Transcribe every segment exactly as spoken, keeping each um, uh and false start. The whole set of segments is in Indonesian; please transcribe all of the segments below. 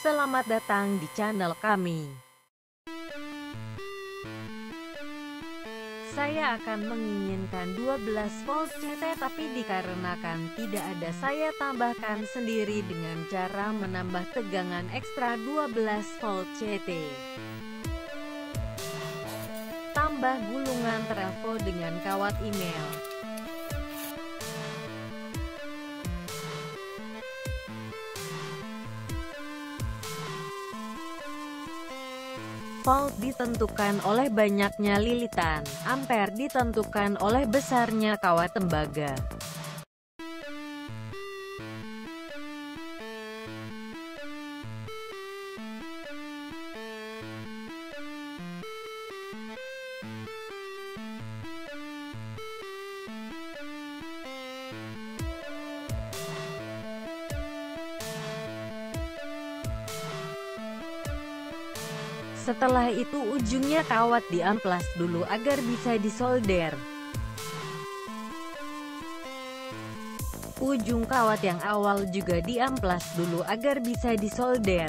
Selamat datang di channel kami. Saya akan menginginkan dua belas volt C T, tapi dikarenakan tidak ada, saya tambahkan sendiri dengan cara menambah tegangan ekstra dua belas volt C T. Tambah gulungan trafo dengan kawat email. Volt ditentukan oleh banyaknya lilitan, ampere ditentukan oleh besarnya kawat tembaga. Setelah itu ujungnya kawat diamplas dulu agar bisa disolder. Ujung kawat yang awal juga diamplas dulu agar bisa disolder.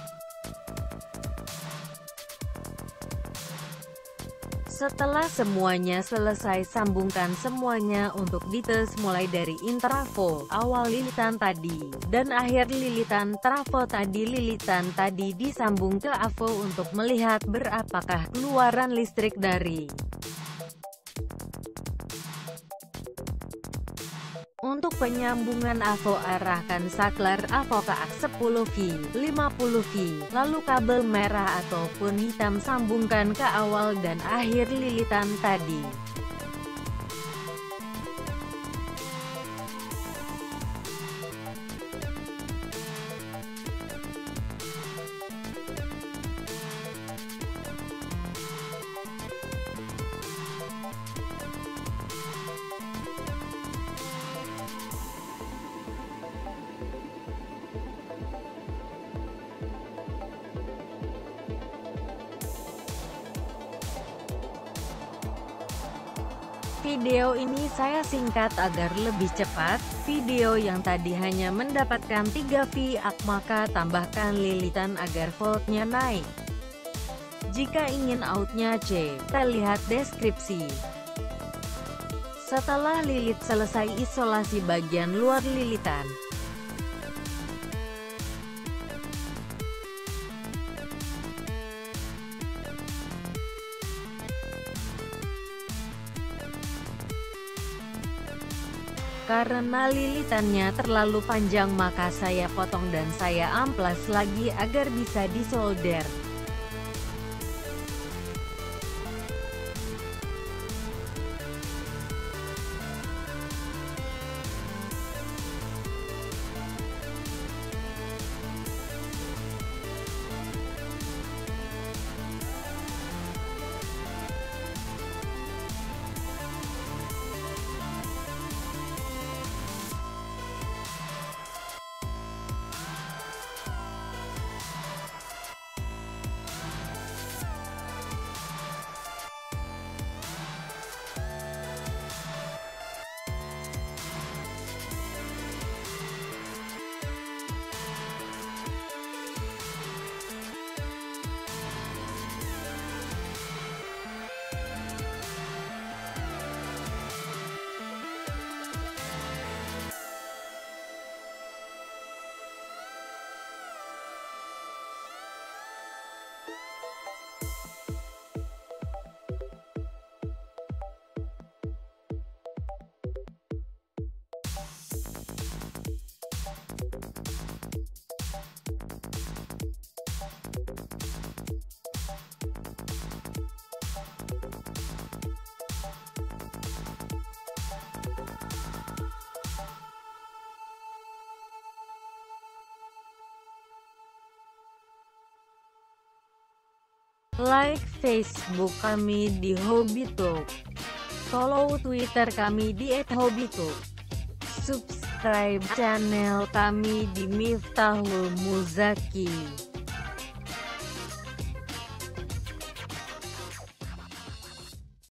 Setelah semuanya selesai, sambungkan semuanya untuk dites mulai dari intrafo, awal lilitan tadi, dan akhir lilitan trafo tadi. Lilitan tadi disambung ke afo untuk melihat berapakah keluaran listrik dari. Untuk penyambungan afo, arahkan saklar afo ke aks sepuluh volt, lima puluh volt, lalu kabel merah ataupun hitam sambungkan ke awal dan akhir lilitan tadi. Video ini saya singkat agar lebih cepat. Video yang tadi hanya mendapatkan tiga volt, maka tambahkan lilitan agar voltnya naik. Jika ingin outnya C, kita lihat deskripsi. Setelah lilit selesai, isolasi bagian luar lilitan. Karena lilitannya terlalu panjang, maka saya potong dan saya amplas lagi agar bisa disolder. Like Facebook kami di Hobbytalk. Follow Twitter kami di et hobbytalk. Subscribe channel kami di Miftahul Muzaki.